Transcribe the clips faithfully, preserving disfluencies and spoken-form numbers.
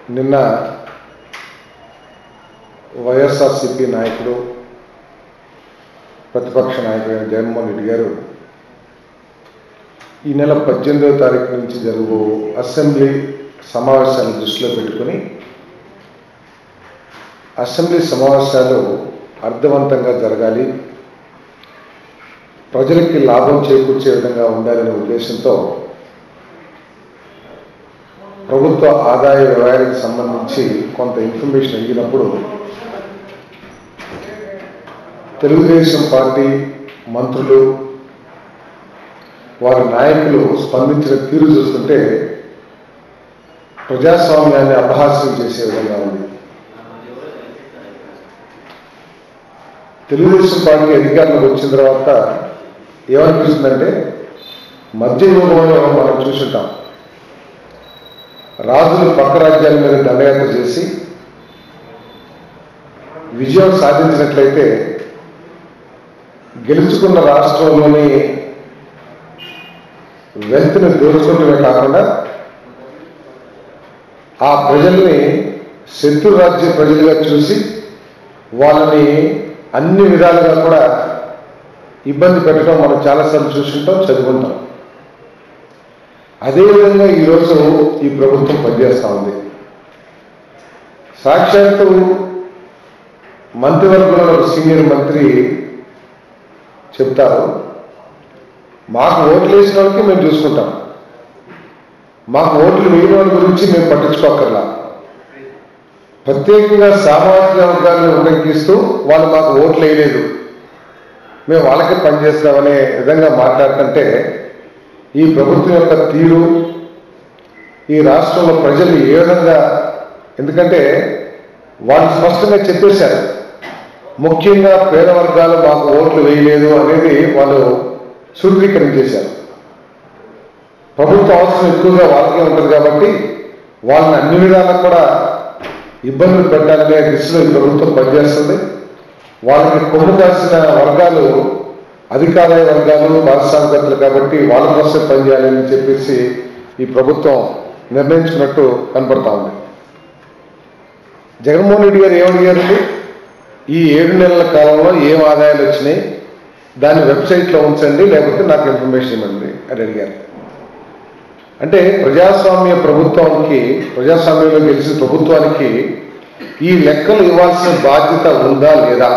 నిన్న వైఎస్ఆర్సీపీ నాయకుడు ప్రతిపక్ష నాయకుడు జగన్మోహన్ రెడ్డి గారు ఈ నెల పద్దెనిమిదవ తారీఖు నుంచి జరుగు అసెంబ్లీ సమావేశాలను దృష్టిలో పెట్టుకుని అసెంబ్లీ సమావేశాలు అర్థవంతంగా జరగాలి, ప్రజలకి లాభం చేకూర్చే విధంగా ఉండాలనే ఉద్దేశంతో ప్రభుత్వ ఆదాయ వ్యయానికి సంబంధించి కొంత ఇన్ఫర్మేషన్ అడిగినప్పుడు తెలుగుదేశం పార్టీ మంత్రులు వారి నాయకులు స్పందించిన తీరు చూస్తుంటే ప్రజాస్వామ్యాన్ని అపహాస్యం చేసే విధంగా ఉంది. తెలుగుదేశం పార్టీ అధికారంలోకి వచ్చిన తర్వాత ఏమనిపిస్తుందంటే మధ్య యుగంలో మనం చూసుంటాం, రాజులు పక్క రాజ్యాల మీద దండయాత్ర చేసి విజయం సాధించినట్లయితే గెలుచుకున్న రాష్ట్రంలోని వెల్త్ని దోచుకుంటమే కాకుండా ఆ ప్రజల్ని శత్రు రాజ్య ప్రజలుగా చూసి వాళ్ళని అన్ని విధాలుగా కూడా ఇబ్బంది పెట్టడం మనం చాలాసార్లు చూసుకుంటాం, చదువుకుంటాం. అదేవిధంగా ఈరోజు ఈ ప్రభుత్వం పనిచేస్తూ ఉంది. సాక్షాత్తు మంత్రివర్గంలో సీనియర్ మంత్రి చెప్తారు, మాకు ఓట్లు వేసిన వాళ్ళకి మేము చూసుకుంటాం, మాకు ఓట్లు వేయని వాళ్ళ గురించి మేము పట్టించుకోకర్లా, ప్రత్యేకంగా సామాజిక వర్గాలను ఉల్లంఘిస్తూ వాళ్ళు మాకు ఓట్లు వేయలేదు, మేము వాళ్ళకే పనిచేస్తామనే విధంగా మాట్లాడుతుంటే ఈ ప్రభుత్వం యొక్క తీరు, ఈ రాష్ట్రంలో ప్రజలు ఏ విధంగా, ఎందుకంటే వాళ్ళు స్పష్టంగా చెప్పేశారు, ముఖ్యంగా పేద వర్గాలు మాకు ఓట్లు వేయలేదు అనేది వాళ్ళు సూత్రీకరించేశారు. ప్రభుత్వ అవసరం ఎక్కువగా వాళ్ళకే ఉంటుంది కాబట్టి వాళ్ళని అన్ని విధాలకు కూడా ఇబ్బందులు పెట్టాలనే దిశలో ఈ ప్రభుత్వం పనిచేస్తుంది. వాళ్ళకి కొమ్ము కాసిన వర్గాలు అధికారాయ వర్గాలు పారిశ్రామికవేత్తలు కాబట్టి వాళ్ళ కోసం పనిచేయాలని చెప్పేసి ఈ ప్రభుత్వం నిర్ణయించుకున్నట్టు కనపడతా ఉంది. జగన్మోహన్ రెడ్డి గారు ఏమడిగారండి, ఈ ఏడు నెలల కాలంలో ఏం ఆదాయాలు వచ్చినాయి దాన్ని వెబ్సైట్లో ఉంచండి, లేకపోతే నాకు ఇన్ఫర్మేషన్ ఇవ్వండి అని అడిగారు. అంటే ప్రజాస్వామ్య ప్రభుత్వానికి, ప్రజాస్వామ్యంలో గెలిచిన ప్రభుత్వానికి ఈ లెక్కలు ఇవ్వాల్సిన బాధ్యత ఉందా లేదా?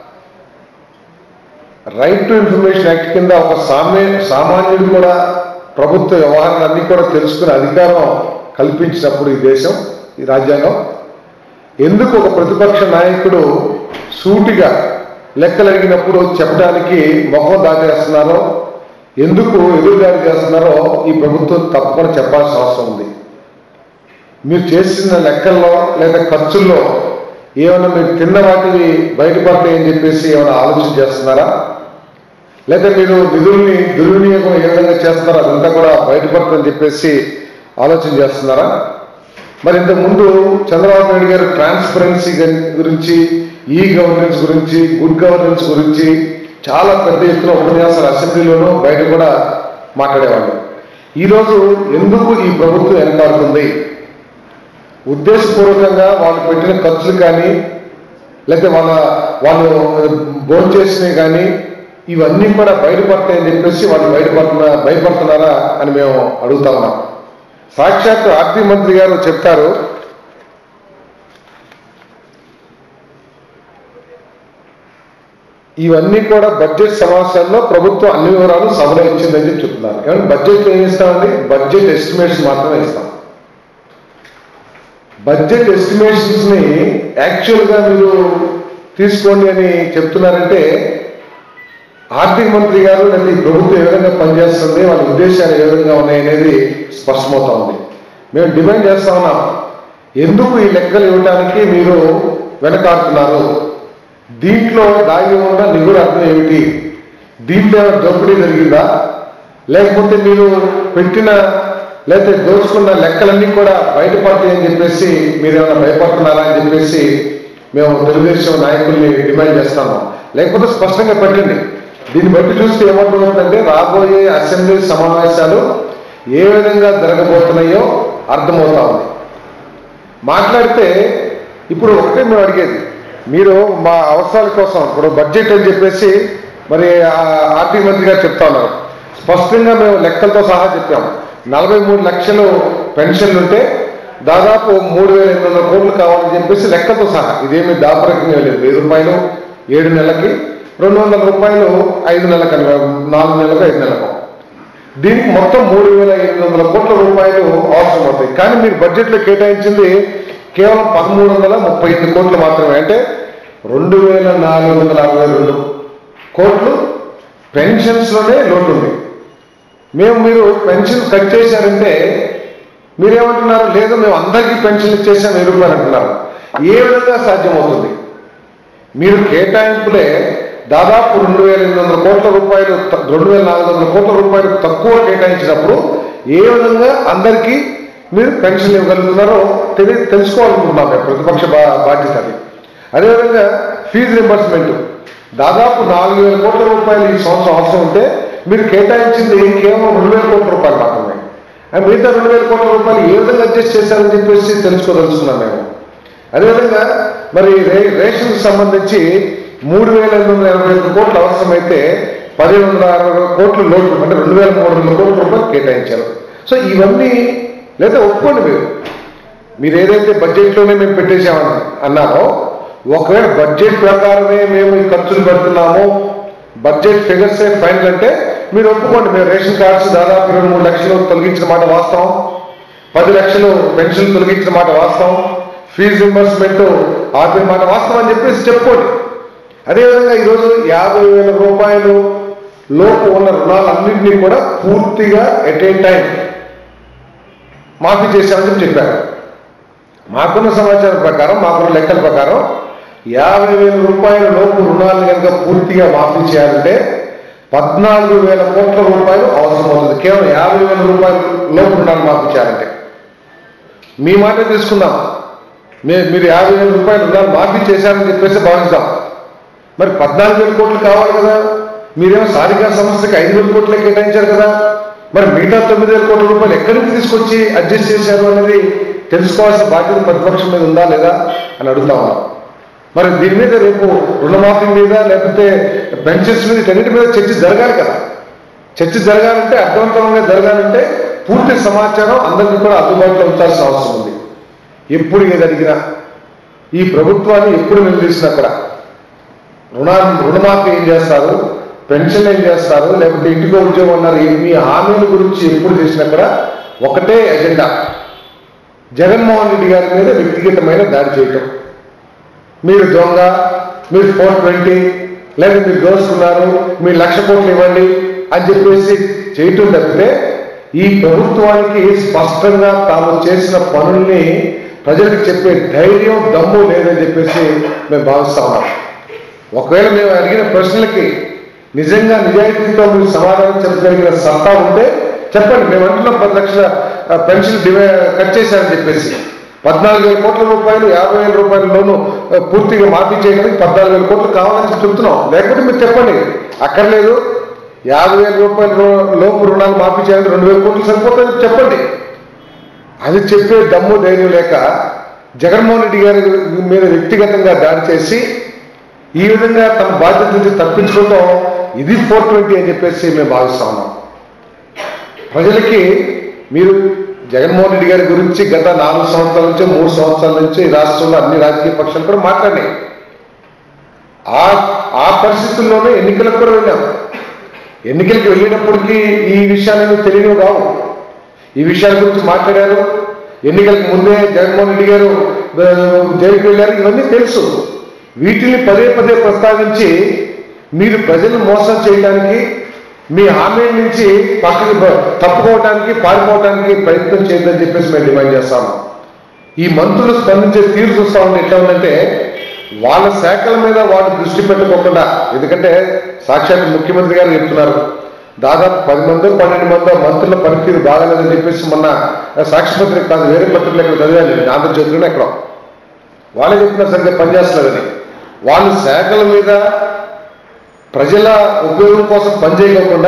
రైట్ టు ఇన్ఫర్మేషన్ యాక్ట్ కింద ఒక సామ్య సామాన్యుడు కూడా ప్రభుత్వ వ్యవహారాలన్నీ కూడా తెలుసుకునే అధికారం కల్పించినప్పుడు ఈ దేశం, ఈ రాజ్యాంగం, ఎందుకు ఒక ప్రతిపక్ష నాయకుడు సూటిగా లెక్కలు అడిగినప్పుడు చెప్పడానికి మొహం దాటేస్తున్నారో, ఎందుకు ఎదురుదాడి చేస్తున్నారో ఈ ప్రభుత్వం తప్పకుండా చెప్పాల్సిన అవసరం ఉంది. మీరు చేసిన లెక్కల్లో లేదా ఖర్చుల్లో ఏమైనా మీరు తిన్న వాటిని బయటపడతాయని చెప్పేసి ఏమైనా ఆలోచన చేస్తున్నారా? లేదా మీరు నిధుల్ని దుర్వినియోగం ఏ విధంగా చేస్తున్నారో అదంతా కూడా బయటపడుతుందని చెప్పేసి ఆలోచన చేస్తున్నారా? మరి ఇంతకుముందు చంద్రబాబు నాయుడు గారు ట్రాన్స్పరెన్సీ గురించి, ఈ గవర్నెన్స్ గురించి, గుడ్ గవర్నెన్స్ గురించి చాలా పెద్ద ఎత్తున ఉపన్యాసాలు అసెంబ్లీలోనూ బయట కూడా మాట్లాడేవాళ్ళు. ఈరోజు ఎందుకు ఈ ప్రభుత్వం వెనకాడుతుంది? ఉద్దేశపూర్వకంగా వాళ్ళు పెట్టిన ఖర్చులు కానీ, లేకపోతే వాళ్ళ వాళ్ళు భోజనం చేసినవి కానీ ఇవన్నీ కూడా బయటపడతాయని చెప్పేసి వాళ్ళు బయటపడుతున్నా భయపడుతున్నారా అని మేము అడుగుతా ఉన్నాం. సాక్షాత్ ఆర్థిక మంత్రి గారు చెప్తారు, ఇవన్నీ కూడా బడ్జెట్ సమావేశాల్లో ప్రభుత్వం అన్ని వివరాలు సభలో ఇచ్చిందని చెప్పి చెప్తున్నారు. ఏమంటే బడ్జెట్ ఏమి ఇస్తామండి? బడ్జెట్ ఎస్టిమేషన్ మాత్రమే ఇస్తాం. బడ్జెట్ ఎస్టిమేషన్స్ ని యాక్చువల్గా మీరు తీసుకోండి అని చెప్తున్నారంటే ఆర్థిక మంత్రి గారు లేదా ఈ ప్రభుత్వం ఏ విధంగా పనిచేస్తుంది, వాళ్ళ ఉద్దేశాలు ఏ విధంగా ఉన్నాయనేది స్పష్టమవుతా ఉంది. మేము డిమాండ్ చేస్తా ఉన్నాం, ఎందుకు ఈ లెక్కలు ఇవ్వడానికి మీరు వెనకాడుతున్నారు? దీంట్లో దాగి ఉన్న నిగుడు అర్థం ఏమిటి? దీంట్లో దోపిడీ జరిగిందా, లేకపోతే మీరు పెట్టిన లేకపోతే దోచుకున్న లెక్కలన్నీ కూడా బయటపడతాయని చెప్పేసి మీరు ఏమైనా భయపడుతున్నారా అని చెప్పేసి మేము తెలుగుదేశం నాయకుల్ని డిమాండ్ చేస్తాము. లేకపోతే స్పష్టంగా పెట్టండి. దీన్ని బట్టి చూస్తే ఏమంటుందంటే రాబోయే అసెంబ్లీ సమావేశాలు ఏ విధంగా జరగబోతున్నాయో అర్థమవుతా ఉంది. మాట్లాడితే ఇప్పుడు ఒకటే మేము అడిగేది, మీరు మా అవసరాల కోసం ఇప్పుడు బడ్జెట్ అని చెప్పేసి మరి ఆర్థిక మంత్రి గారు చెప్తా ఉన్నారు. స్పష్టంగా మేము లెక్కలతో సహా చెప్పాము. నలభై మూడు లక్షలు పెన్షన్లు ఉంటే దాదాపు మూడు వేల ఎనిమిది వందల కోట్లు కావాలని చెప్పేసి లెక్కలతో సహా, ఇదేమి దాపరికంగా లేదు. వెయ్యి రూపాయలు ఏడు నెలలకి, రెండు వందల రూపాయలు ఐదు నెలలకు, నాలుగు నెలలకు, ఐదు నెలలకు, దీనికి మొత్తం మూడు వేల ఎనిమిది వందల కోట్ల రూపాయలు అవసరం అవుతాయి. కానీ మీరు బడ్జెట్లో కేటాయించింది కేవలం పదమూడు వందల ముప్పై ఎనిమిది కోట్లు మాత్రమే. అంటే రెండు వేల నాలుగు వందల అరవై రెండు కోట్లు పెన్షన్స్లోనే లోటు ఉంది. మేము మీరు పెన్షన్ కట్ చేశారంటే మీరేమంటున్నారు, లేదు మేము అందరికీ పెన్షన్ ఇచ్చేసాం వెయ్యి రూపాయలు అంటున్నారు. ఏ విధంగా సాధ్యమవుతుంది? మీరు కేటాయింపులే దాదాపు రెండు వేల ఎనిమిది వందల కోట్ల రూపాయలు, రెండు వేల నాలుగు వందల కోట్ల రూపాయలు తక్కువ కేటాయించినప్పుడు ఏ విధంగా అందరికీ మీరు పెన్షన్ ఇవ్వగలుగుతున్నారో తెలి తెలుసుకోవాలనుకుంటున్నాం మేము, ప్రతిపక్ష బా బాధ్యత అది. అదేవిధంగా ఫీజు రింబర్స్మెంట్ దాదాపు నాలుగు వేల కోట్ల రూపాయలు ఈ సంవత్సరం అవసరం ఉంటే మీరు కేటాయించింది కేవలం రెండు వేల కోట్ల రూపాయలు మాత్రమే. మిగతా రెండు వేల కోట్ల రూపాయలు ఏ విధంగా అడ్జస్ట్ చేశారని చెప్పేసి తెలుసుకోదలుచుకున్నాం మేము. అదేవిధంగా మరి రే రేషన్కి సంబంధించి మూడు వేల ఎనిమిది వందల ఎనభై ఐదు కోట్లు అవసరమైతే పదిహేను వందల అరవై కోట్లు లోటు, అంటే రెండు వేల మూడు వందల కోట్ల రూపాయలు కేటాయించారు. సో ఇవన్నీ లేదా ఒప్పుకోండి, మీరు మీరు ఏదైతే బడ్జెట్లోనే మేము పెట్టేసామని అన్నారో, ఒకవేళ బడ్జెట్ ప్రకారమే మేము ఈ ఖర్చులు పెడుతున్నాము, బడ్జెట్ ఫిగర్సే ఫైనల్ అంటే మీరు ఒప్పుకోండి. మేము రేషన్ కార్డ్స్ దాదాపు ఇరవై మూడు లక్షలు తొలగించిన మాట వాస్తవం, పది లక్షలు పెన్షన్ తొలగించిన మాట వాస్తవం, ఫీజు రింబర్స్మెంట్ ఆపే మాట వాస్తవం అని చెప్పేసి చెప్పుకోండి. అదేవిధంగా ఈరోజు యాభై వేల రూపాయలు లోపు ఉన్న రుణాలన్నింటినీ కూడా పూర్తిగా ఎట్ ఏ టైం మాఫీ చేశామని చెప్పారు. మాకున్న సమాచారం ప్రకారం, మాకున్న లెక్కల ప్రకారం యాభై వేల రూపాయల లోపు రుణాలను కనుక పూర్తిగా మాఫీ చేయాలంటే పద్నాలుగు వేల కోట్ల రూపాయలు అవసరం అవుతుంది. కేవలం యాభై వేల రూపాయల లోపు రుణాలు మాఫీ చేయాలంటే. మీ మాట తీసుకుందాం, మే మీరు యాభై వేల రూపాయల రుణాలు మాఫీ చేశారని చెప్పేసి భావిస్తాం. మరి పద్నాలుగు వేల కోట్లు కావాలి కదా, మీరేమో సాధికార సంస్థకి ఐదు వేల కోట్లే కేటాయించారు కదా, మరి మిగతా తొమ్మిది వేల కోట్ల రూపాయలు ఎక్కడి నుంచి తీసుకొచ్చి అడ్జస్ట్ చేశారు అనేది తెలుసుకోవాల్సిన బాధ్యత ప్రతిపక్షం మీద ఉందా లేదా అని అడుగుతా ఉన్నాం. మరి దీని మీద రేపు రుణమాఫీ మీద లేకపోతే పెన్షన్స్ మీద వీటన్నిటి మీద చర్చ జరగాలి కదా. చర్చ జరగాలంటే, అర్థవంతంగా జరగాలంటే పూర్తి సమాచారం అందరికీ కూడా అందుబాటులో ఉంచాల్సిన అవసరం ఉంది. ఎప్పుడు ఏది అడిగినా, ఈ ప్రభుత్వాన్ని ఎప్పుడు నిలదీసినా కూడా రుణా రుణమాఫీ ఏం చేస్తారు, పెన్షన్ ఏం చేస్తారు, లేకపోతే ఇంటికో ఉద్యోగం అన్నారు, మీ హామీల గురించి ఎప్పుడు చేసినా కూడా ఒకటే ఎజెండా, జగన్మోహన్ రెడ్డి గారి మీద వ్యక్తిగతమైన దాడి చేయటం. మీరు దొంగ, మీరు ఫోర్ ట్వంటీ, లేదా మీరు దోసుకున్నారు, మీరు లక్ష కోట్లు ఇవ్వండి అని చెప్పేసి చేయటం తప్పితే ఈ ప్రభుత్వానికి స్పష్టంగా తాము చేసిన పనుల్ని ప్రజలకు చెప్పే ధైర్యం, దమ్ము లేదని చెప్పేసి మేము భావిస్తా ఉన్నాం. ఒకవేళ మేము అడిగిన ప్రశ్నలకి నిజంగా నిజాయితీతో మీరు సమాధానం చెప్పగలిగిన సత్తా ఉంటే చెప్పండి. మేము అంటున్నాం పది లక్షల పెన్షన్ డివై కట్ చేశారని చెప్పేసి పద్నాలుగు వేల కోట్ల రూపాయలు, యాభై వేల రూపాయల లోను పూర్తిగా మాఫీ చేయడానికి పద్నాలుగు వేల కోట్లు కావాలని చెప్తున్నాం. లేకపోతే మీరు చెప్పండి, అక్కర్లేదు యాభై వేల రూపాయల లోపు రుణాలు మాఫీ చేయాలంటే రెండు వేల కోట్లు సరిపోతుంది చెప్పండి. అది చెప్పే దమ్ము ధైర్యం లేక జగన్మోహన్ రెడ్డి గారి మీద వ్యక్తిగతంగా దాడి చేసి ఈ విధంగా తమ బాధ్యత నుంచి తప్పించుకోవడం ఇది ఫోర్ ట్వంటీ అని చెప్పేసి మేము భావిస్తా ఉన్నాం. ప్రజలకి మీరు జగన్మోహన్ రెడ్డి గారి గురించి గత నాలుగు సంవత్సరాల నుంచి మూడు సంవత్సరాల నుంచి రాష్ట్రంలో అన్ని రాజకీయ పక్షాలు కూడా మాట్లాడినాయి. ఆ ఆ పరిస్థితుల్లోనే ఎన్నికలకు కూడా వెళ్ళాం. ఎన్నికలకు వెళ్ళినప్పటికీ ఈ విషయాలను తెలియని కావు. ఈ విషయాల గురించి మాట్లాడారు. ఎన్నికలకు ముందే జగన్మోహన్ రెడ్డి గారు జైలుకి వెళ్ళారు, ఇవన్నీ తెలుసు. వీటిని పదే పదే ప్రస్తావించి మీరు ప్రజలను మోసం చేయడానికి, మీ హామీ నుంచి పక్కకి తప్పుకోవడానికి, పారిపోవడానికి ప్రయత్నం చేయొద్దని చెప్పేసి మేము డిమాండ్ చేస్తాము. ఈ మంత్రులు స్పందించే తీరు చూస్తా ఉంటే ఎట్లా ఉందంటే వాళ్ళ శాఖల మీద వాళ్ళు దృష్టి పెట్టుకోకుండా, ఎందుకంటే సాక్షాత్ ముఖ్యమంత్రి గారు చెప్తున్నారు దాదాపు పది మందో పన్నెండు మందో మంత్రుల పనితీరు బాగాలేదని చెప్పేసి మొన్న సాక్షిపత్రిక కాదు వేరే పత్రికలు ఎక్కడ చదివాను, ఆంధ్రజ్యోతిలోనే ఎక్కడ వాళ్ళే చెప్తున్నారు సరిగ్గా పనిచేస్తున్నారని. వాళ్ళు శాఖల మీద ప్రజల ఉపయోగం కోసం పనిచేయకుండా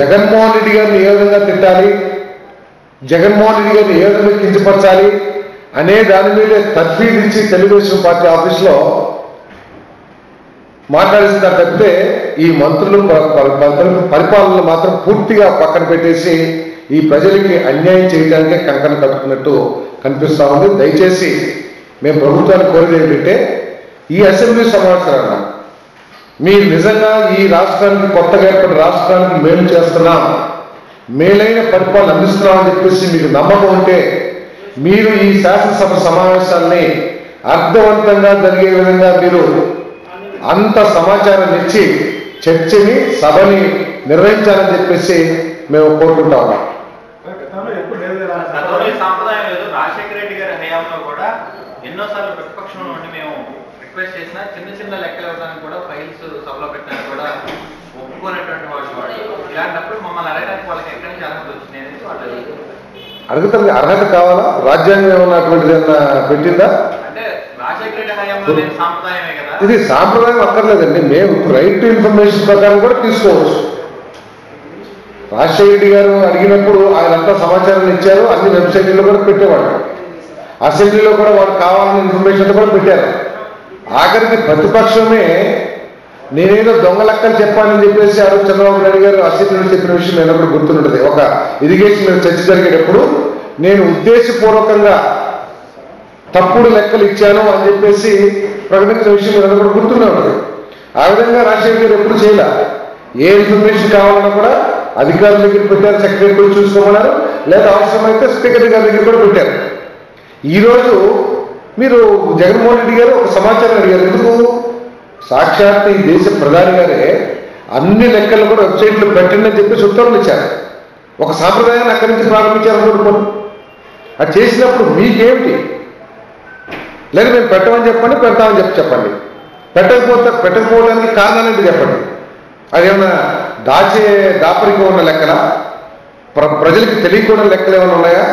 జగన్మోహన్ రెడ్డి గారిని ఏ విధంగా తిట్టాలి, జగన్మోహన్ రెడ్డి గారిని ఏ విధంగా కించపరచాలి, అనే దాని మీద తర్ఫీదు ఇచ్చి తెలుగుదేశం పార్టీ ఆఫీస్లో మాట్లాడిస్తున్నారు తప్పితే ఈ మంత్రులు పరిపాలనలు మాత్రం పూర్తిగా పక్కన పెట్టేసి ఈ ప్రజలకి అన్యాయం చేయడానికే కంకణ కట్టుకున్నట్టు కనిపిస్తూ ఉంది. దయచేసి మేము ప్రభుత్వాన్ని కోరేది ఏంటంటే ఈ అసెంబ్లీ సమావేశాలన్నా మీరు నిజంగా ఈ రాష్ట్రానికి కొత్తగా ఏర్పడిన రాష్ట్రానికి మేలు చేస్తున్నాం, మేలైన పరిపాలన అందిస్తున్నామని చెప్పేసి మీకు నమ్మకం ఉంటే మీరు ఈ శాసనసభ సమావేశాలని అర్థవంతంగా జరిగే విధంగా మీరు అంత సమాచారం ఇచ్చి చర్చని సభని నిర్వహించాలని చెప్పేసి మేము కోరుకుంటా ఉన్నాం. సాంప్రదాయం లేదు. రాజశేఖర రెడ్డి గారి హయాంలో కూడా ఎన్నోసార్లు ప్రతిపక్షంలో నుండి మేము రిక్వెస్ట్ చేసిన చిన్న చిన్న లెక్కలు ఇవ్వడానికి కూడా ఫైల్స్ సభలో పెట్టడానికి కూడా ఒప్పుకునేటువంటి వాళ్ళు. ఇలాంటప్పుడు మమ్మల్ని అడగడానికి వాళ్ళకి ఎక్కడి నుంచి అర్హత వచ్చింది అనేది వాళ్ళు అడుగుతారు. అర్హత కావాలా? రాజ్యాంగం ఏమన్నా అటువంటిది ఏమన్నా పెట్టిందా? అంటే రాజశేఖర రెడ్డి హయాంలో నేను సాంప్రదాయమే కదా. ఇది సాంప్రదాయం అక్కర్లేదండి. మేము రైట్ టు ఇన్ఫర్మేషన్ ప్రకారం కూడా తీసుకోవచ్చు. రాజశేఖర రెడ్డి గారు అడిగినప్పుడు ఆయన అంతా సమాచారం ఇచ్చారు, అన్ని వెబ్సైట్లో కూడా పెట్టేవాడు, అసెంబ్లీలో కూడా వాళ్ళు కావాలని ఇన్ఫర్మేషన్ కూడా పెట్టారు. ఆఖరికి ప్రతిపక్షమే నేనేదో దొంగ లెక్కలు చెప్పాలని చెప్పేసి ఆ రోజు చంద్రబాబు నాయుడు గారు అసెంబ్లీలో చెప్పిన విషయం నేను కూడా గుర్తుంటుంది. ఒక ఇరిగేషన్ మీద చర్చ జరిగేటప్పుడు నేను ఉద్దేశపూర్వకంగా తప్పుడు లెక్కలు ఇచ్చాను అని చెప్పేసి ప్రకటించిన విషయం నేను కూడా గుర్తునే ఉంటుంది. ఆ విధంగా రాజశేఖర్ గారు ఎప్పుడు చేయలే. ఏ ఇన్ఫర్మేషన్ కావాలన్నా కూడా అధికారుల దగ్గర పెట్టారు, సెక్రటరీ కూడా చూసుకోమన్నారు, లేదా అవసరమైతే స్పీకర్ గారి దగ్గర కూడా పెట్టారు. ఈరోజు మీరు జగన్మోహన్ రెడ్డి గారు ఒక సమాచారం అడిగారు. ఎందుకు? సాక్షాత్ ఈ దేశ ప్రధాని గారే అన్ని లెక్కలు కూడా వెబ్సైట్లో పెట్టండి అని చెప్పేసి ఉత్తర్వులు ఇచ్చారు. ఒక సాంప్రదాయాన్ని అక్కడి నుంచి ప్రారంభించారనుకోండి. అది చేసినప్పుడు మీకేమిటి? లేదా మేము పెట్టమని చెప్పండి, పెడతామని చెప్పి చెప్పండి. పెట్టకపోతే పెట్టకపోవడానికి కారణాలేంటి చెప్పండి. అదేమన్నా దాచే దాపరికం ఉన్న లెక్కల, ప్ర ప్రజలకు తెలియకుండా లెక్కలు ఏమైనా ఉన్నాయా?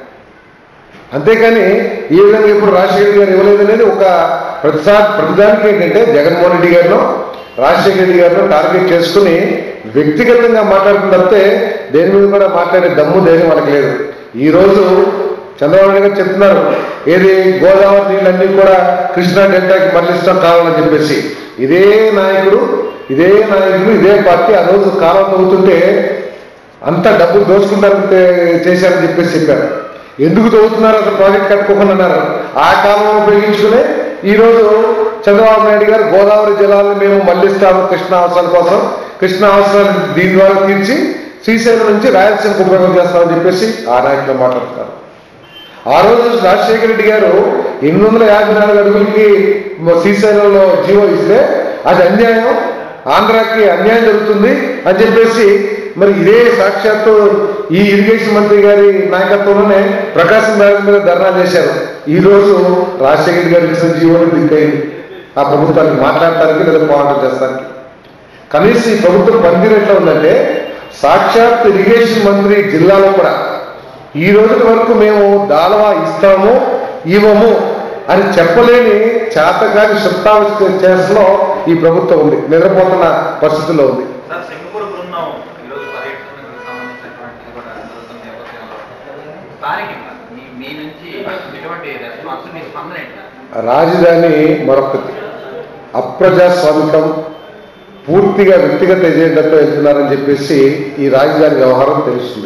అంతేకాని ఈ విధంగా ఇప్పుడు రాజశేఖర గారు ఇవ్వలేదనేది ఒక ప్రతిసారి ప్రతిదానికి ఏంటంటే జగన్మోహన్ రెడ్డి గారిలో రాజశేఖర రెడ్డి గారిలో టార్గెట్ చేసుకుని వ్యక్తిగతంగా మాట్లాడుతున్న తప్పితే దేని మీద కూడా మాట్లాడే దమ్ము ధైర్యం వాళ్ళకి లేదు. ఈరోజు చంద్రబాబు నాయుడు గారు చెప్తున్నారు, ఏది గోదావరి నీళ్ళన్నీ కూడా కృష్ణా డెల్టాకి మరలిస్తాం కావాలని చెప్పేసి. ఇదే నాయకుడు ఇదే నాయకుడు ఇదే పార్టీ ఆ రోజు కాలం తవ్వుతుంటే అంత డబ్బులు దోచుకుంటారని చేశారని చెప్పేసి చెప్పారు. ఎందుకు తవ్వుతున్నారు? అసలు ప్రాజెక్ట్ కట్టుకోకుండా అన్నారు. ఆ కాలంలో ఉపయోగించుకునే ఈరోజు చంద్రబాబు నాయుడు గారు గోదావరి జలాలను మేము మళ్లిస్తాము కృష్ణా అవసరాల కోసం, కృష్ణా అవసరాలు దీని ద్వారా తీర్చి శ్రీశైలం నుంచి రాయలసీమకు ఉపయోగం చేస్తామని చెప్పేసి ఆ నాయకులు మాట్లాడుతున్నారు. ఆ రోజు రాజశేఖర రెడ్డి గారు ఎనిమిది వందల యాభై నాలుగు అడుగులకి శ్రీశైలంలో జీవో ఇస్తే అది అన్యాయం, ఆంధ్రాకి అన్యాయం జరుగుతుంది అని చెప్పేసి మరి ఇదే సాక్షాత్తు ఈ ఇరిగేషన్ మంత్రి గారి నాయకత్వంలోనే ప్రకాశం బ్యారేజ్ మీద ధర్నా చేశారు. ఈరోజు రాజశేఖర గారు ఇచ్చిన జీవోని దిక్కైంది ఆ ప్రభుత్వానికి మాట్లాడటానికి లేదా పోరాటం చేస్తానికి. కనీసం ఈ ప్రభుత్వం పనితీరు ఎట్లా ఉందంటే సాక్షాత్ ఇరిగేషన్ మంత్రి జిల్లాలో కూడా ఈ రోజు వరకు మేము దాళవా ఇస్తాము ఇవ్వము అని చెప్పలేని చేతగాని శబ్దావిష్కరణలో ఈ ప్రభుత్వం ఉంది, నిద్రపోతున్న పరిస్థితుల్లో ఉంది. రాజధాని మరొకటి అప్రజాస్వామికం, పూర్తిగా వ్యక్తిగత ఎజెండాతో వెళ్తున్నారని చెప్పేసి ఈ రాజధాని వ్యవహారం తెలుస్తుంది.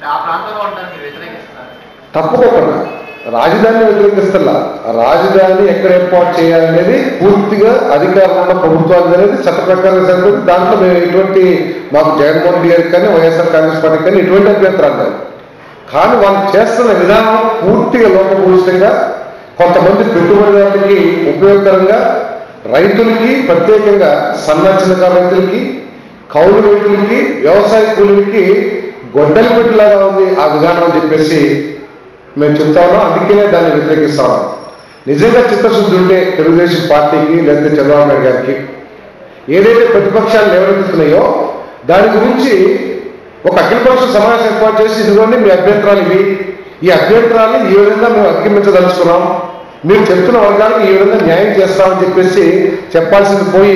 తప్పకుండా రాజధాని వ్యతిరేకిస్తలా, రాజధాని ఎక్కడ ఏర్పాటు చేయాలనేది పూర్తిగా అధికారంలో ఉన్న ప్రభుత్వానికి అనేది చట్ట ప్రకారం సరిపోతుంది. దాంట్లో మేము ఎటువంటి మాకు జగన్మోహన్ రెడ్డి గారికి కానీ వైఎస్ఆర్ కాంగ్రెస్ పార్టీకి కానీ ఎటువంటి అభ్యంతరాలు లేదు. కానీ వాళ్ళు చేస్తున్న విధానం పూర్తిగా లోపభూయిష్టంగా, కొంతమంది పెట్టుబడిదారులకి ఉపయోగకరంగా, రైతులకి ప్రత్యేకంగా సన్న చిన్నకారు రైతులకి, కౌలు రైతులకి, వ్యవసాయ కూలీలకి గొడ్డలి పెట్టిలాగా ఉంది ఆ విధానం అని చెప్పేసి మేము చెప్తా ఉన్నాం. అందుకనే దాన్ని వ్యతిరేకిస్తా ఉన్నాం. నిజంగా చిత్తశుద్ధి ఉంటే తెలుగుదేశం పార్టీకి లేకపోతే చంద్రబాబు నాయుడు గారికి ఏదైతే ప్రతిపక్షాలు లేవనెత్తుతున్నాయో దాని గురించి ఒక అఖిలపక్ష సమావేశం ఏర్పాటు చేసి ఇదిగోండి మీ అభ్యంతరాలు ఇవి, ఈ అభ్యంతరాలు ఈ విధంగా మేము అధిగమించదలుచుకున్నాం, మీరు చెప్తున్న వర్గాలకు ఈ విధంగా న్యాయం చేస్తామని చెప్పేసి చెప్పాల్సింది పోయి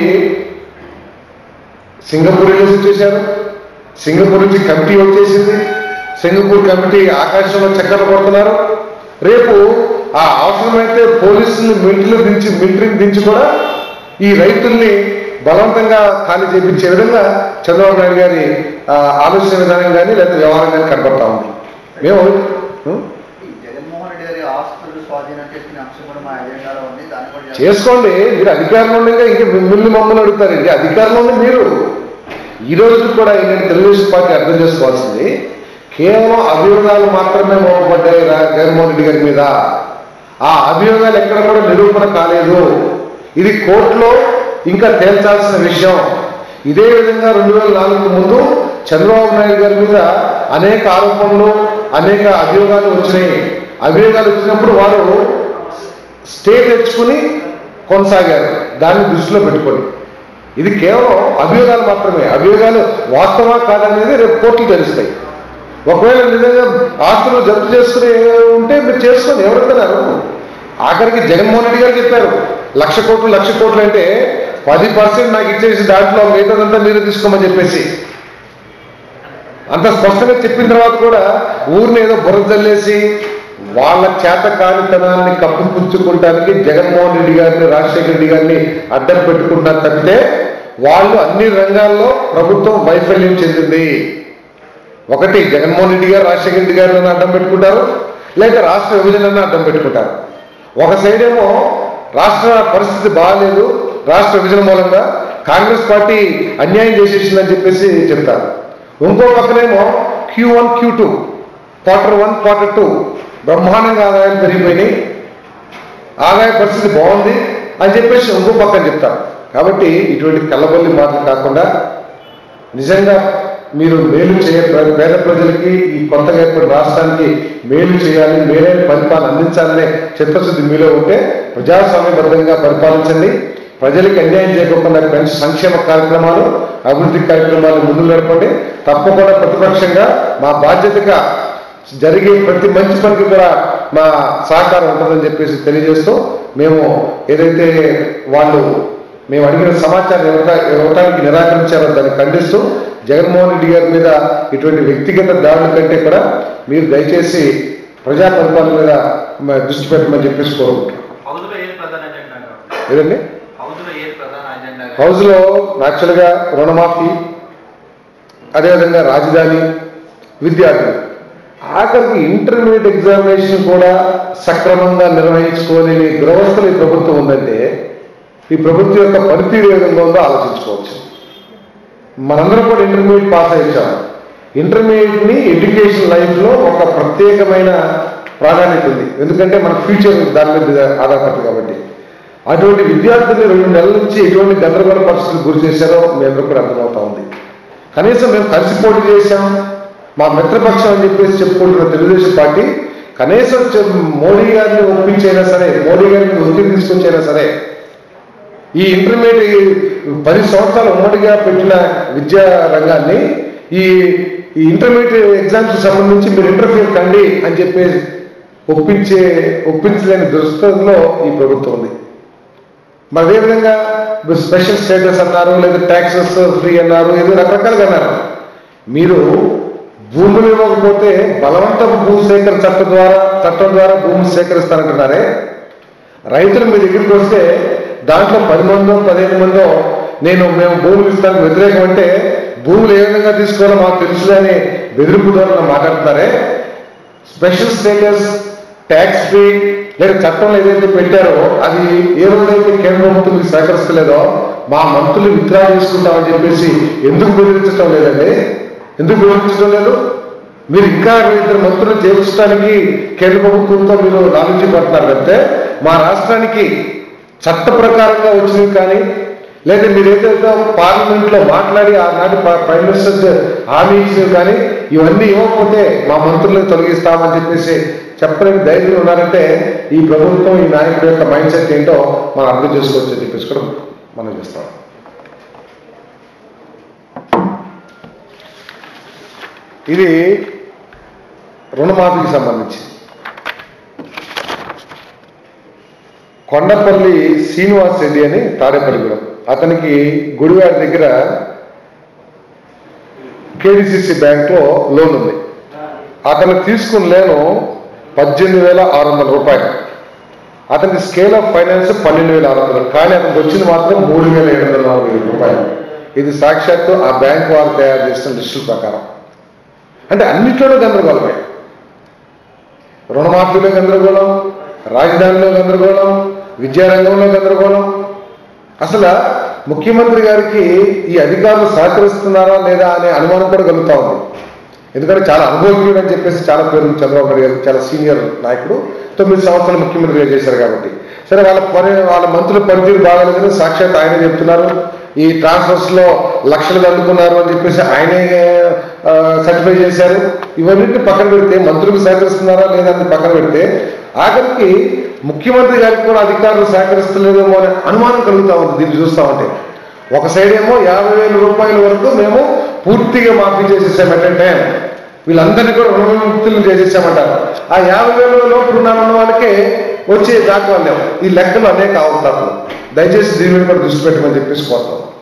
సింగపూర్ రిలీజ్ చేశారు. సింగపూర్ నుంచి కమిటీ వచ్చేసింది. సింగపూర్ కమిటీ ఆకాశంలో చక్కర్లు కొడుతున్నారు. రేపు ఆ అవసరమైతే పోలీసుల్ని మిలిటరీలు దించి మిలిటరీని దించి కూడా ఈ రైతుల్ని బలవంతంగా ఖాళీ చేయించే విధంగా చంద్రబాబు నాయుడు గారి ఆలోచన విధానం కానీ లేదా వ్యవహారం కానీ కనబడతా ఉంది. మేము జగన్మోహన్ రెడ్డి గారి ఆస్తులు స్వాధీనం చేసుకునే అంశం కూడా మా ఎజెండాలో ఉంది. దాన్ని కూడా చేసుకోండి. మీరు అధికారంలో ఉండగా ఇంకా మిమ్మల్ని మమ్మల్ని అడుగుతారండి. అధికారంలో ఉంది మీరు. ఈ రోజు కూడా ఏంటంటే తెలుగుదేశం పార్టీ అర్థం చేసుకోవాల్సింది కేవలం అభియోగాలు మాత్రమే మోపబడ్డాయి జగన్మోహన్ రెడ్డి గారి మీద. ఆ అభియోగాలు ఎక్కడ కూడా నిరూపణ కాలేదు. ఇది కోర్టులో ఇంకా తేల్చాల్సిన విషయం. ఇదే విధంగా రెండు వేల నాలుగు ముందు చంద్రబాబు నాయుడు గారి మీద అనేక ఆరోపణలు అనేక అభియోగాలు వచ్చినాయి. అభియోగాలు వచ్చినప్పుడు వారు స్టే తెచ్చుకుని కొనసాగారు దాన్ని దృష్టిలో పెట్టుకొని. ఇది కేవలం అభియోగాలు మాత్రమే. అభియోగాలు వాస్తవా కాదనేది రేపు కోర్టులు తెలుస్తాయి. ఒకవేళ నిజంగా ఆస్తులు జప్తు చేసుకుని ఉంటే మీరు చేసుకోండి, ఎవరున్నారు. ఆఖరికి జగన్మోహన్ రెడ్డి గారు చెప్పారు లక్ష కోట్లు లక్ష కోట్లు అంటే పది పర్సెంట్ నాకు ఇచ్చేసి దాంట్లో మిగతాదంతా మీరు తీసుకోమని చెప్పేసి అంత స్పష్టంగా చెప్పిన తర్వాత కూడా ఊరిని ఏదో బుర్ర జల్లేసి వాళ్ళ చేత కానితనాన్ని కప్పిపుచ్చుకుంటానికి జగన్మోహన్ రెడ్డి గారిని రాజశేఖర రెడ్డి గారిని అడ్డం పెట్టుకుంటారు తప్పితే వాళ్ళు అన్ని రంగాల్లో ప్రభుత్వం వైఫల్యం చెందింది. ఒకటి జగన్మోహన్ రెడ్డి గారు రాజశేఖర రెడ్డి గారిని అడ్డం పెట్టుకుంటారు, లేక రాష్ట్ర విభజనను అడ్డం పెట్టుకుంటారు. ఒక సైడ్ ఏమో రాష్ట్ర పరిస్థితి బాగాలేదు, రాష్ట్ర విభజన మూలంగా కాంగ్రెస్ పార్టీ అన్యాయం చేసేసిందని చెప్పేసి చెప్తారు. ఇంకో పక్కనేమో Q one Q two quarter one quarter two బ్రహ్మాండంగా ఆదాయాలు పెరిగిపోయినాయి, ఆదాయ పరిస్థితి బాగుంది అని చెప్పేసి ఇంకో పక్కన చెప్తారు. కాబట్టి ఇటువంటి కల్లబొల్లి మాటలు కాకుండా నిజంగా మీరు మేలు చేయ పేద ప్రజలకి ఈ కొత్తగా ఏర్పడిన రాష్ట్రానికి మేలు చేయాలి, మేలైన పరిపాలన అందించాలనే చిత్తశుద్ధి మీలో ఉంటే ప్రజాస్వామ్యబద్ధంగా పరిపాలించండి. ప్రజలకు అన్యాయం చేయకుండా పెన్షన్ సంక్షేమ కార్యక్రమాలు అభివృద్ధి కార్యక్రమాలు ముందు నడపండి. తప్పకుండా ప్రతిపక్షంగా మా బాధ్యతగా జరిగే ప్రతి మంచి పనికి కూడా మా సహకారం ఉంటుందని చెప్పేసి తెలియజేస్తూ మేము ఏదైతే వాళ్ళు మేము అడిగిన సమాచారం ఇవ్వడానికి నిరాకరించారో దాన్ని ఖండిస్తూ జగన్మోహన్ రెడ్డి గారి మీద ఇటువంటి వ్యక్తిగత దాడుల కంటే కూడా మీరు దయచేసి ప్రజా పరిపాలన మీద దృష్టి పెట్టమని చెప్పేసి కోరుకుంటున్నాం. ఏదండి హౌస్లో యాక్చువల్గా రుణమాఫీ, అదేవిధంగా రాజధాని, విద్యార్థులు, ఆఖరికి ఇంటర్మీడియట్ ఎగ్జామినేషన్ కూడా సక్రమంగా నిర్వహించుకోలేని దురవస్థలు ఈ ప్రభుత్వం ఉందంటే ఈ ప్రభుత్వం యొక్క పనితీరు ఏ విధంగా ఉందో ఆలోచించుకోవచ్చు. మనందరం కూడా ఇంటర్మీడియట్ పాస్ అయ్యాం. ఇంటర్మీడియట్ని ఎడ్యుకేషన్ లైఫ్లో ఒక ప్రత్యేకమైన ప్రాధాన్యత ఉంది, ఎందుకంటే మన ఫ్యూచర్ దాని మీద ఆధారపడుతుంది. కాబట్టి అటువంటి విద్యార్థుల్ని రెండు నెలల నుంచి ఎటువంటి గందరగోళ పరిస్థితులు గురి చేశారో మీ అందరూ కూడా అర్థమవుతా ఉంది. కనీసం మేము కలిసి పోటీ చేశాం, మా మిత్రపక్షం అని చెప్పేసి చెప్పుకుంటున్న తెలుగుదేశం పార్టీ కనీసం మోడీ గారిని ఒప్పించైనా సరే, మోడీ గారిని ఒత్తిడి తీసుకొచ్చైనా సరే ఈ ఇంటర్మీడియట్ పది సంవత్సరాలు ఉమ్మడిగా పెట్టిన విద్యా రంగాన్ని ఈ ఈ ఇంటర్మీడియట్ ఎగ్జామ్స్ సంబంధించి మీరు ఇంటర్ఫియర్ కండి అని చెప్పేసి ఒప్పించే ఒప్పించలేని దుస్థితిలో ఈ ప్రభుత్వం ఉంది. మరి అదేవిధంగా స్పెషల్ స్టేటస్ అన్నారు, లేదా ట్యాక్సెస్ ఫ్రీ అన్నారు, ఏదో రకరకాలుగా అన్నారు. మీరు భూములు ఇవ్వకపోతే బలవంత భూ సేకరణ చట్టం ద్వారా చట్టం ద్వారా భూములు సేకరిస్తారంటున్నారే. రైతులు మీ దగ్గరికి వస్తే దాంట్లో పది మందో పదిహేను మందో నేను మేము భూములు ఇస్తానికి వ్యతిరేకం అంటే భూములు ఏ విధంగా తీసుకోవాలో మాకు తెలుసులని బెదిరింపు ద్వారా మాట్లాడుతున్నారే. స్పెషల్ స్టేటస్, ట్యాక్స్ ఫ్రీ లేదా చట్టంలో ఏదైతే పెట్టారో అది ఏ రోజైతే కేంద్ర ప్రభుత్వం మీకు సహకరిస్తలేదో మా మంత్రులు విత్డ్రా చేసుకుంటామని చెప్పేసి ఎందుకు బెదిరించడం లేదండి? ఎందుకు బెదిరించడం లేదు? మీరు ఇంకా ఇద్దరు మంత్రులు చేర్చడానికి కేంద్ర ప్రభుత్వంతో మీరు లాభించి పడుతున్నారు అంటే మా రాష్ట్రానికి చట్ట ప్రకారంగా వచ్చినవి కానీ లేదా మీరు ఏదైతే పార్లమెంట్లో మాట్లాడి ఆనాటి ప్రైమ్ మినిస్టర్ హామీ ఇచ్చినవి కానీ ఇవన్నీ ఇవ్వకపోతే మా మంత్రులను తొలగిస్తామని చెప్పేసి చెప్పలేని ధైర్యం ఉన్నారంటే ఈ ప్రభుత్వం ఈ నాయకుడి యొక్క మైండ్ సెట్ ఏంటో మనం అర్థం చేసుకోవచ్చు అని చెప్పేసి కూడా మనం చేస్తాం. ఇది రుణమాఫీకి సంబంధించి కొండపల్లి శ్రీనివాస్ రెడ్డి అని తాడేపల్లిగూడెం, అతనికి గుడివాడ దగ్గర కేడిసిసి బ్యాంక్లో లోన్ ఉంది. అతను తీసుకున్న లోను పద్దెనిమిది వేల ఆరు వందల రూపాయలు. అతనికి స్కేల్ ఆఫ్ ఫైనాన్స్ పన్నెండు వేల ఆరు వందలు కానీ అతనికి వచ్చింది మాత్రం మూడు వేల ఏడు వందల నలభై ఐదు రూపాయలు. ఇది సాక్షాత్తు ఆ బ్యాంక్ వారు తయారు చేసిన లిస్టుల ప్రకారం. అంటే అన్నిట్లోనూ గందరగోళమే. రుణమాఫీలో గందరగోళం, రాజధానిలో గందరగోళం, విద్యారంగంలో గందరగోళం. అసలు ముఖ్యమంత్రి గారికి ఈ అధికారులు సహకరిస్తున్నారా లేదా అనే అనుమానం కూడా కలుగుతా ఉంది. ఎందుకంటే చాలా అనుభవజ్ఞుడు అని చెప్పేసి చాలా పేరు చంద్రబాబు నాయుడు గారు, చాలా సీనియర్ నాయకుడు, తొమ్మిది సంవత్సరాలు ముఖ్యమంత్రిగా చేశారు కాబట్టి. సరే వాళ్ళ పని వాళ్ళ మంత్రుల పనితీరు బాగాలేదని సాక్షాత్ ఆయనే చెప్తున్నారు. ఈ ట్రాన్స్ఫర్స్ లో లక్షలు అందుకున్నారు అని చెప్పేసి ఆయనే సర్టిఫై చేశారు. ఇవన్నింటిని పక్కన పెడితే మంత్రులకు సహకరిస్తున్నారా లేదా అని పక్కన పెడితే ఆఖరికి ముఖ్యమంత్రి గారికి కూడా అధికారులు సహకరిస్తలేదేమో అనే అనుమానం కలుగుతూ ఉంది దీన్ని చూస్తా ఉంటే. ఒక సైడ్ ఏమో యాభై వేల రూపాయల వరకు మేము పూర్తిగా మాఫీ చేసేసామంటే వీళ్ళందరినీ కూడా రుణ విముక్తులు చేసేసామంటారు. ఆ యాభై వేల లోపు ఉన్న వాళ్ళకే వచ్చే దాకా వాళ్ళేమో ఈ లెక్కలు అనేక అవతారు. దయచేసి దీని మీద కూడా దృష్టి పెట్టమని చెప్పేసి కోరుతాం.